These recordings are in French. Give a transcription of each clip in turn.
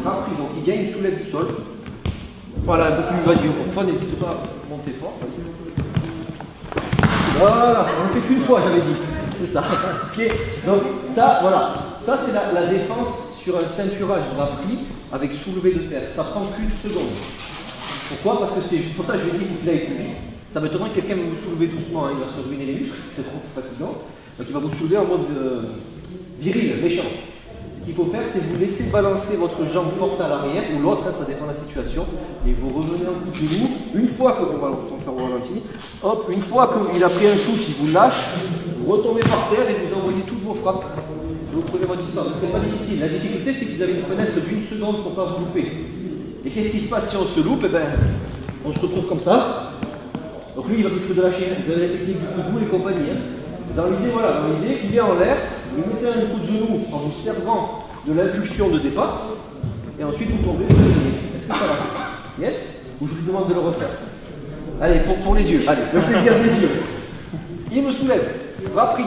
Rappris, donc il vient, il soulève du sol. Voilà, un peu plus, vas-y, encore une fois, n'hésite pas à monter fort. Voilà, on ne fait qu'une fois, j'avais dit. C'est ça. Pied. Donc ça, voilà. Ça, c'est la défense sur un ceinturage rappris avec soulevé de terre. Ça prend qu'une seconde. Pourquoi? Parce que c'est juste pour ça que je lui ai dit qu'il aille plus vite. Ça m'étonnerait que quelqu'un va vous soulever doucement, hein, il va se ruiner les muscles, c'est trop fatigant. Donc il va vous soulever en mode viril, méchant. Ce qu'il faut faire, c'est vous laisser balancer votre jambe forte à l'arrière, ou l'autre, hein, ça dépend de la situation, et vous revenez en coup de genou. Une fois que, on va faire au ralenti, hop, une fois qu'il a pris un shoot, il vous lâche, vous retombez par terre et vous envoyez toutes vos frappes. Vous prenez votre distance. Donc c'est pas difficile. La difficulté, c'est que vous avez une fenêtre d'une seconde pour ne pas vous louper. Et qu'est-ce qui se passe si on se loupe? Eh ben, on se retrouve comme ça. Donc lui, il va risquer de lâcher. Vous avez la technique du coup de boule et compagnie. Hein. Dans l'idée, voilà, dans l'idée, il est en l'air, vous mettez un coup de genou en vous servant de l'impulsion de départ, et ensuite vous tombez. Est-ce que ça va? Yes? Ou je vous demande de le refaire? Allez, pour les yeux. Allez, le plaisir des yeux. Il me soulève. Rappris.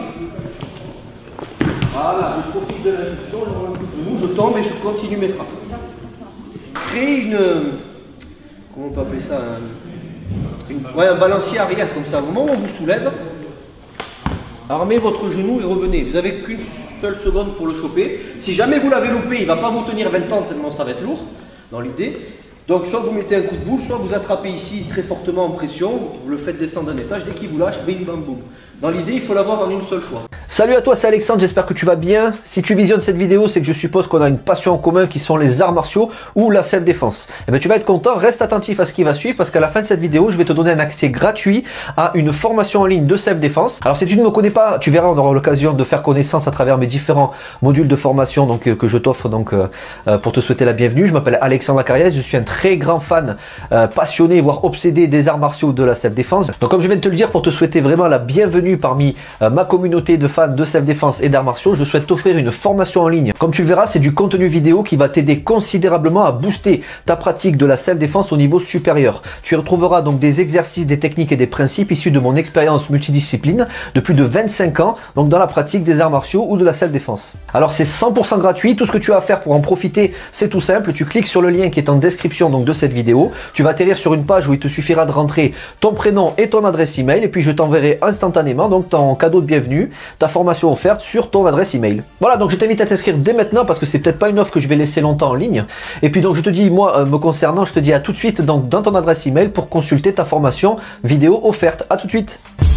Voilà, je profite de l'impulsion, je rends un coup de genou, je tombe et je continue mes frappes. Créer une. Comment on peut appeler ça? Un balancier arrière comme ça. Au moment où on vous soulève, armez votre genou et revenez. Vous n'avez qu'une seule seconde pour le choper. Si jamais vous l'avez loupé, il ne va pas vous tenir 20 ans tellement ça va être lourd, dans l'idée. Donc soit vous mettez un coup de boule, soit vous attrapez ici très fortement en pression, vous le faites descendre d'un étage, dès qu'il vous lâche, bing bam boum. Dans l'idée, il faut l'avoir en une seule fois. Salut à toi, c'est Alexandre, j'espère que tu vas bien. Si tu visionnes cette vidéo, c'est que je suppose qu'on a une passion en commun qui sont les arts martiaux ou la self-défense. Eh bien, tu vas être content, reste attentif à ce qui va suivre parce qu'à la fin de cette vidéo, je vais te donner un accès gratuit à une formation en ligne de self-défense. Alors si tu ne me connais pas, tu verras, on aura l'occasion de faire connaissance à travers mes différents modules de formation donc, que je t'offre donc pour te souhaiter la bienvenue. Je m'appelle Alexandre Acariès, je suis un très grand fan, passionné, voire obsédé des arts martiaux de la self-défense. Donc comme je viens de te le dire, pour te souhaiter vraiment la bienvenue parmi ma communauté de fans de self-défense et d'arts martiaux, je souhaite t'offrir une formation en ligne. Comme tu le verras, c'est du contenu vidéo qui va t'aider considérablement à booster ta pratique de la self-défense au niveau supérieur. Tu y retrouveras donc des exercices, des techniques et des principes issus de mon expérience multidiscipline de plus de 25 ans, donc dans la pratique des arts martiaux ou de la self-défense. Alors c'est 100% gratuit, tout ce que tu as à faire pour en profiter, c'est tout simple, tu cliques sur le lien qui est en description donc de cette vidéo, tu vas atterrir sur une page où il te suffira de rentrer ton prénom et ton adresse email et puis je t'enverrai instantanément donc ton cadeau de bienvenue, ta formation offerte sur ton adresse email. Voilà, donc je t'invite à t'inscrire dès maintenant parce que c'est peut-être pas une offre que je vais laisser longtemps en ligne. Et puis donc je te dis, moi me concernant, je te dis à tout de suite donc dans ton adresse email pour consulter ta formation vidéo offerte. À tout de suite.